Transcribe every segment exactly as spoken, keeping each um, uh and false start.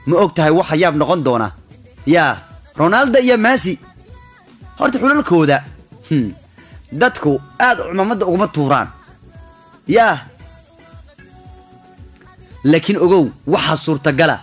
ma ogtahay waxa yaab noqon doona yaa Ronaldo iyo Messi horta xulalkooda dadku aad cumamada ugu tuuraan yaa laakiin ogow waxa suurta gala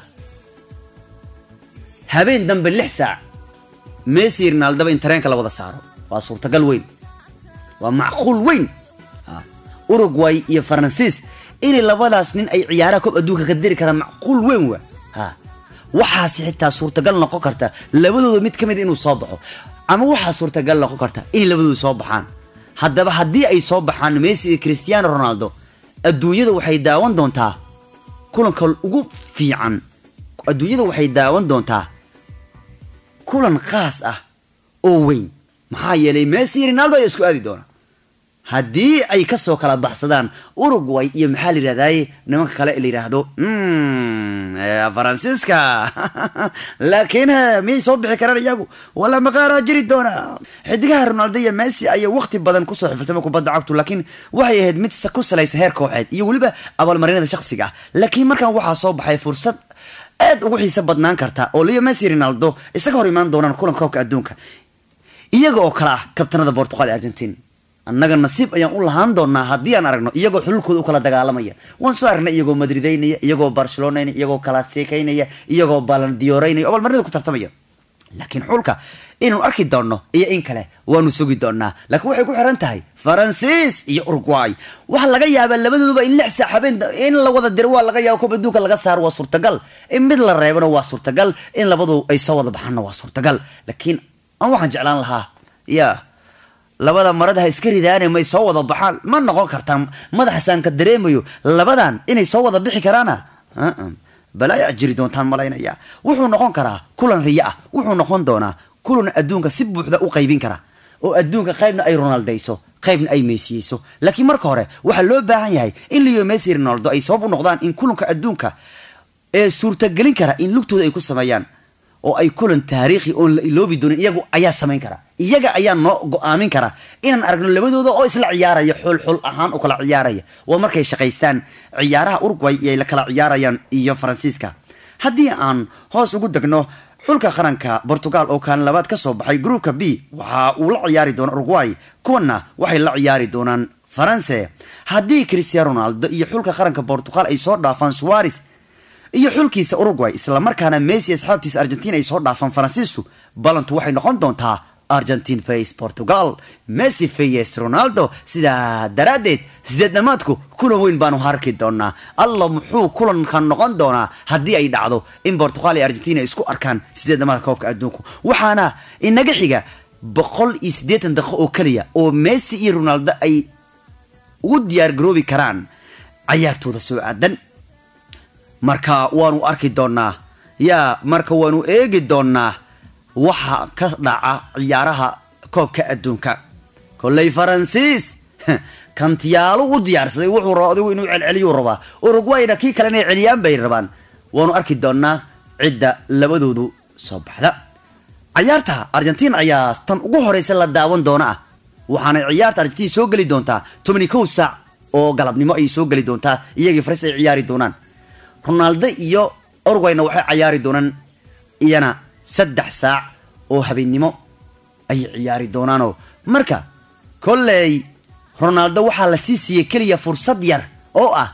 habeen dambe lix saac Messi Ronaldo in tareenka la wada saaro waa suurta gal weyn waa macquul weyn Uruguay iyo Faransiis in labadaas nin ay ciyaaraha koob adduunka ka diri kara macquul weyn waa ha waxa si xitaa suurta gal noqon karta labadooda mid kamid inuu soo baxo ama waxa suurta gal noqon karta in labadooda soo baxaan haddaba hadii ay soo baxaan Messi iyo Cristiano Ronaldo adduunyada waxay daawan doontaa kulanka ugu fiican adduunyada waxay daawan doontaa kulan qaas ah oo weyn maxaa yeelay Messi Ronaldo ay isku aadi doona hadii ay ka soo kala baxsadaan Uruguay iyo maxaa la yiraahdaa nimanka kale la yiraahdo mm Faransiiska laakiin mi soo bixi karaan iyagu wala maqaara jiri doona xidigaha Ronaldo iyo Messi ay waqti badan ku soo xifaltay kubadda cagtu laakiin waxay ahayd mid ku salaysan heer kooxeed iyo waliba abaalmarinada shakhsiga laakiin markan waxa soo baxay fursad aad ugu xiiso badnaan karta oo Leo Messi Ronaldo isaga hor imaan doonaan kulan koobka adduunka iyaga oo kala kabtanada Portugal Argentina annaga nasiib ayaan u lahaan doonaa hadii aan aragno iyagoo xulkooda u kala dagaalamaya waan soo aragnay iyagoo Madrideynaya iyagoo Barcelona iyagoo kala seekaynaya iyagoo Ballon d'Or oo marnida ku tartamaya laakiin xulka inuu arki doono iyo in kale waanu sugi doonaa laakiin waxay ku xiran tahay Faransiis iyo Uruguay waxa laga yaabaa labadooduba in lix saac habeen in la wada diro waa laga yaabo koob adduunka laga saar waa suurtagal in mid la reebano waa suurtagal in labadu ay soo wada baxaan waa suurtagal laakiin aan waxaan jeclaan lahaa yaa labada marada iska ridaanay ma soo wada baxaan ma noqon kartaa madaxsan ka dareemayo labadan inay soo wada bixi karaana balaa jiri doontaan malaynaya wuxuu noqon karaa kulan riya ah wuxuu noqon doonaa kulan adduunka si buuxda u qaybin kara oo adduunka qaybna ay Ronaldayso qaybna ay Messiiso laakiin marka hore waxa loo baahan yahay in Leo Messi Ronaldo ay sabab u noqdaan in kulanka adduunka ee suurta galin kara in lugtooda ay ku sameeyaan oo ay kulan taariikhi oo la iloobi doonin iyagu ayaa sameyn kara iyaga ayaa noo go'aamin kara inaan aragno labadooda oo isla ciyaaraya xul xul ahaan oo kala ciyaaraya waa markay shaqaystaan ciyaaraha Uruguay iyo la kala ciyaarayaan iyo Faransiiska hadii aan hoos ugu dagno xulka qaranka Portugal oo kan labaad ka soo baxay groupka B waxa uu la ciyaari doona Uruguay kuwana waxay la ciyaari doonaan France hadii Cristiano Ronaldo iyo xulka qaranka Portugal ay soo dhaafaan Suarez iyo xulkiisa Uruguay isla markaana Messi asxaabtiisa Argentina ay soo dhaafaan Faransiisku balantu waxay noqon doontaa Argentina face Portugal Messi face Ronaldo sida daraadeed sideed dhamaadku kulan weyn baanu harki doonaa Allah muxuu kulan kan noqon doonaa hadii ay dhacdo in Portugal iyo Argentina isku arkaan sideed dhamaad koobka adduunka waxaana inaga xiga boqol iyo siddeetan daqiiqo oo kaliya oo Messi iyo Ronaldo ay u diyaar garoobi karaan ciyaartooda soo aadan marka waanu arki doonaa yaa marka waanu eegi doonaa waxa ka dhaca ciyaaraha koobka adduunka kolay Faransiis kantiyaalo u diyaarsaday wuxuu raadiyo inuu celceliyo raba Uruguayna kii kale inay celiyaan bay rabaan waanu arki doonaa cidda labadoodu soo baxda ciyaarta Argentina ayaa tan ugu horeysa la daawan doona waxaana ciyaarta Argentina soo gali doontaa toban iyo kow saac oo galabnimo ay soo gali doontaa iyagii Faransiis ay ciyaari doonaan Ronaldo iyo Uruguayna waxay ciyaari doonaan iyana saddex saac oo habeenimo ay ciyaari doonaan marka kolley Ronaldo waxa la siiyay kaliya fursad yar oo ah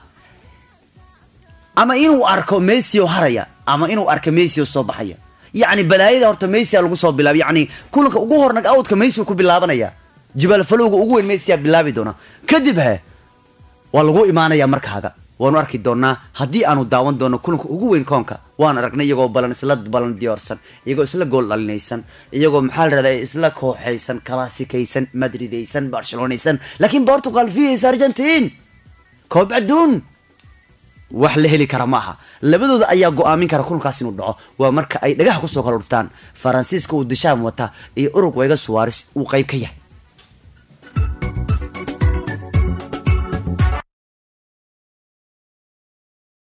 ama inuu arko Messi oo haraya ama inuu arko Messi oo soo baxaya yani balaayada horta Messi lagu soo bilaabay yani kulanka ugu hornag awdka Messi ku bilaabanaya jibal falowga ugu weyn Messi bilaabi doona kadib ha waa lagu imaanaya markaaga waanu arki doonaa hadii aanu daawan doono kulanka ugu weyn koonka waan aragnay iyagoo balan isla balan diyaarsan iyagoo isla gool dhalinaysan iyagoo maxal raday isla kooxaysan classicaysan Madridaysan Barcelonaysan laakiin Portugal fiis Argentina koob adduun wax la heli kara maaha labadooda ayaa go'aamin kara kulankaas inuu dhaco waa marka ay dhagax ku soo kala dhuftaan Faransiiska uu dishaan wata iyo Uruguay ga Suarez uu qayb ka yahay